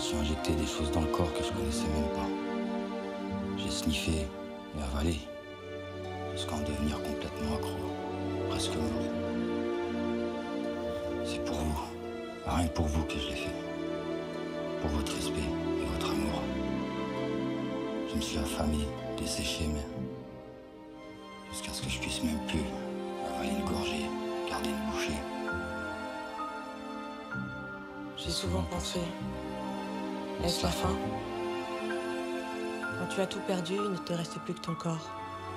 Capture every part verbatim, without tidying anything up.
suis injecté des choses dans le corps que je connaissais même pas. J'ai sniffé et avalé, jusqu'à en devenir complètement accro, presque mort. C'est pour vous, rien que pour vous que je l'ai fait. Pour votre respect et votre amour. Je me suis affamé, desséché même. Jusqu'à ce que je puisse même plus avaler une gorgée, garder une bouchée. J'ai souvent pensé, est-ce la fin? Quand tu as tout perdu, il ne te reste plus que ton corps.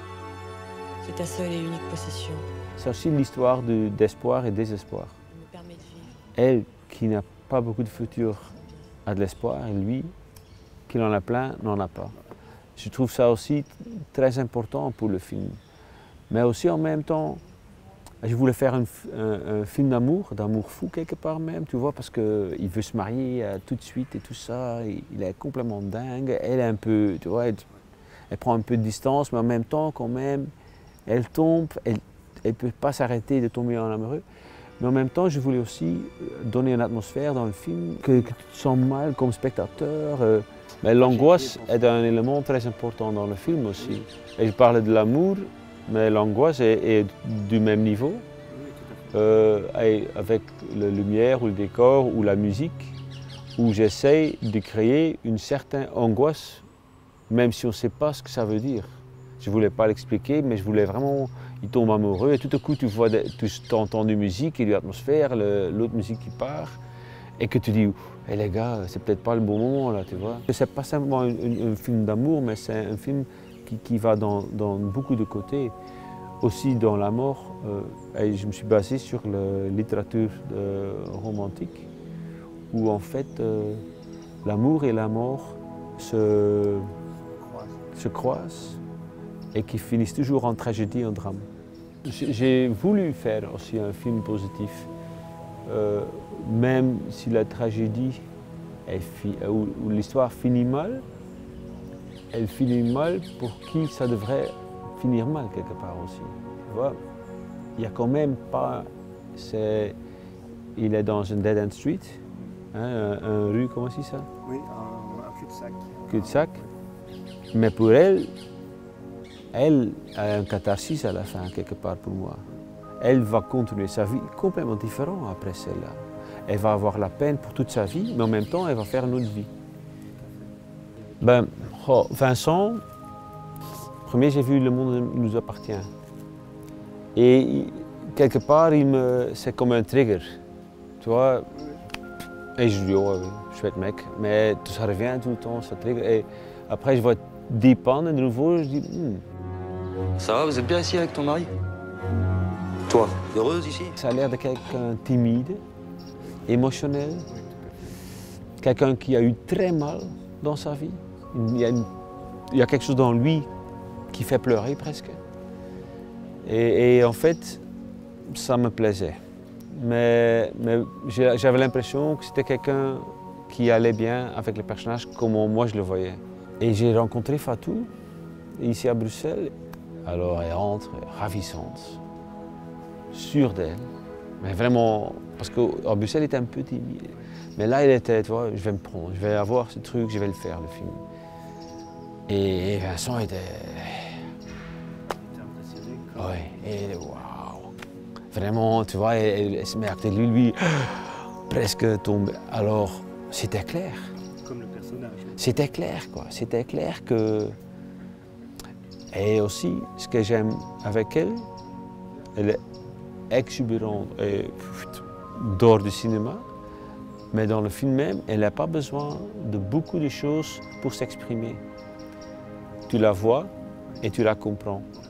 C'est ta seule et unique possession. C'est aussi l'histoire d'espoir et désespoir. Il me permet de vivre. Elle, qui n'a pas beaucoup de futur, a de l'espoir, et lui, qui en a plein, n'en a pas. Je trouve ça aussi très important pour le film. Mais aussi en même temps, je voulais faire un, un, un film d'amour, d'amour fou quelque part même, tu vois, parce qu'il veut se marier euh, tout de suite et tout ça, il, il est complètement dingue, elle est un peu, tu vois, elle, elle prend un peu de distance, mais en même temps quand même, elle tombe, elle ne peut pas s'arrêter de tomber en amoureux. Mais en même temps, je voulais aussi donner une atmosphère dans le film, que, que tu te sens mal comme spectateur. Euh, mais l'angoisse est un élément très important dans le film aussi. Et je parlais de l'amour, mais l'angoisse est, est du même niveau, euh, avec la lumière ou le décor ou la musique, où j'essaie de créer une certaine angoisse, même si on ne sait pas ce que ça veut dire. Je ne voulais pas l'expliquer, mais je voulais vraiment, il tombe amoureux et tout à coup tu vois, tu entends de musique et de l'atmosphère, l'autre musique qui part, et que tu dis, hé hey les gars, c'est peut-être pas le bon moment là, tu vois. C'est pas simplement un, un, un film d'amour, mais c'est un film qui, qui va dans, dans beaucoup de côtés. Aussi dans la mort, euh, et je me suis basé sur la littérature euh, romantique, où en fait euh, l'amour et la mort se, se croisent et qui finissent toujours en tragédie, en drame. J'ai voulu faire aussi un film positif, euh, même si la tragédie est ou, ou l'histoire finit mal, elle finit mal pour qui ça devrait finir mal quelque part aussi. Tu vois, il n'y a quand même pas, c'est, il est dans une dead end street, hein, un, un rue, comment c'est ça? Oui, un, un cul-de-sac. Cul-de-sac. Mais pour elle, elle a un catharsis à la fin quelque part pour moi. Elle va continuer sa vie complètement différente après celle-là. Elle va avoir la peine pour toute sa vie, mais en même temps, elle va faire une autre vie. Ben, oh, Vincent, premier, j'ai vu Le monde nous appartient. Et quelque part, c'est comme un trigger. Tu vois, et je dis, oh, oui, chouette mec, mais ça revient tout le temps, ça trigger. Et après, je vois dépendre de nouveau, je dis, hmm. Ça va, vous êtes bien ici avec ton mari? Toi, heureuse ici? Ça a l'air de quelqu'un timide, émotionnel, quelqu'un qui a eu très mal dans sa vie. Il y a, une, il y a quelque chose dans lui qui fait pleurer presque. Et, et en fait, ça me plaisait. Mais, mais j'avais l'impression que c'était quelqu'un qui allait bien avec le personnage comme moi je le voyais. Et j'ai rencontré Fatou, ici à Bruxelles. Alors elle rentre, ravissante, sûre d'elle, mais vraiment, parce qu'à Bruxelles, elle était un peu timide. Mais là, elle était, tu vois, je vais me prendre, je vais avoir ce truc, je vais le faire, le film. Et Vincent était... Oui, et waouh! Vraiment, tu vois, elle, elle se met à côté de lui, lui, presque tombé. Alors, c'était clair. Comme le personnage. C'était clair, quoi. C'était clair que... Et aussi, ce que j'aime avec elle, elle est exubérante et d'or du cinéma, mais dans le film même, elle n'a pas besoin de beaucoup de choses pour s'exprimer. Tu la vois et tu la comprends.